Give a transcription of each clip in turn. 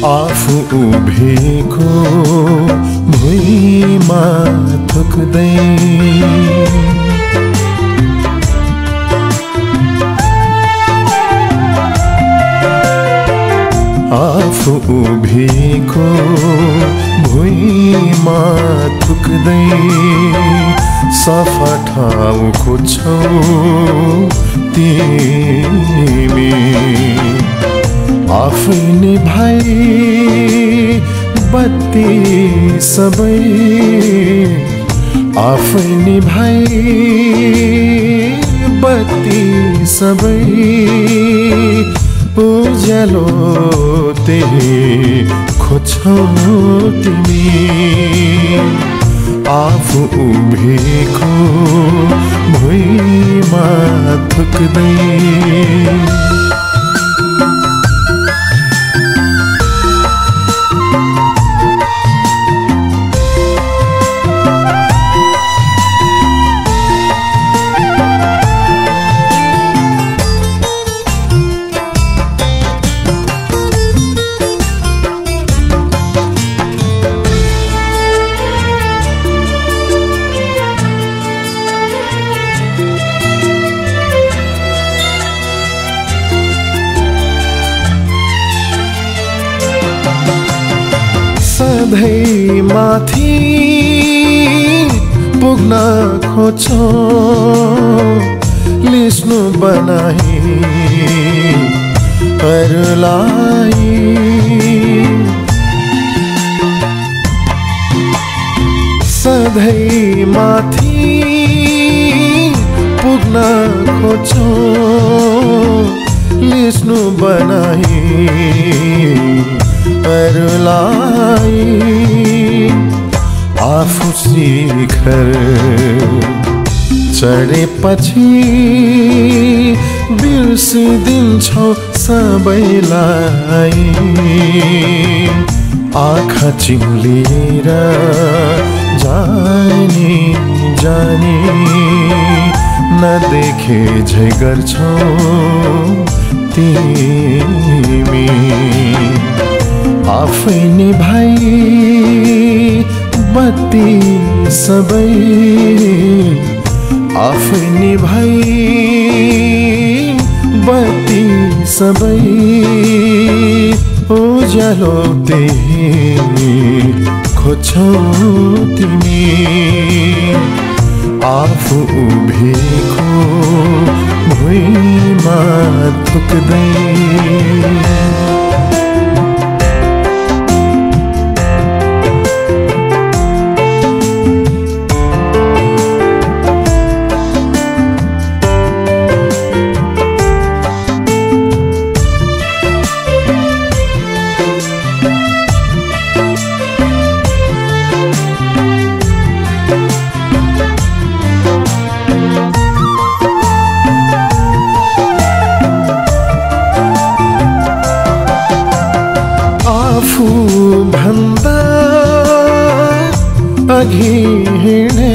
आफू उभिएको भुइँमा थुक्दै आफू उभिएको भुइँमा थुक्दै सफा ठाउँ खोज्छौ तिमी आफै निभाई बत्ती सबै आफै निभाई बत्ती सबै उज्यालो त्यही खोज्छौ तिमी आफू उभिएको भुइँमा थुक्दै सधैँ माथि पुग्न खोज्छौ लिस्नु बनाई अरूलाई सधैँ माथि पुग्न खोज्छौ लिस्नु बनाई अरूलाई आफू शिखर चढेपछि बिर्सिदिन्छौ सबैलाई आँखा चिम्लिएर जानी जानी नदेखे झै गर्छौ तिमी आफै निभाई बत्ती सबै आफै निभाई बत्ती सबै उज्यालो त्यही खोज्छौ तिमी आफू उभिएको भुइँमा थुक्दै आफू भन्दा अघि हिँड्ने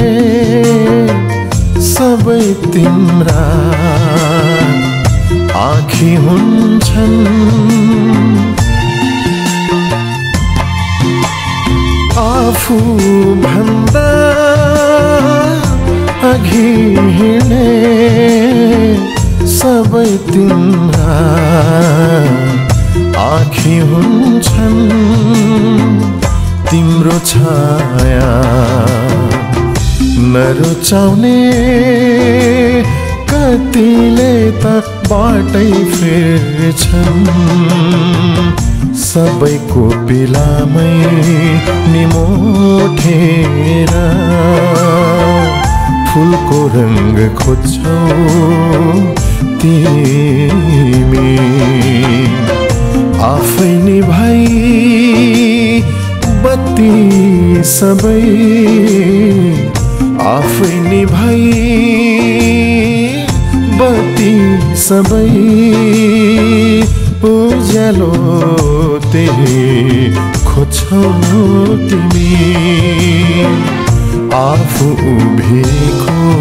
सबै तिम्रा आँखी हुन्छन् आफू भन्दा अघि हिँड्ने सबै तिम्रा आँखी हुन्छन् तिम्रो छाया नरुचाउने कतिले त बाटै फेर्छन् सबैको पिलामै निमोठेर फुलको रंग खोज्छौ तिमी आफै निभाई बत्ती सबै आफै निभाई बत्ती सबै उज्यालो त्यही खोज्छौ तिमी आफू उभिएको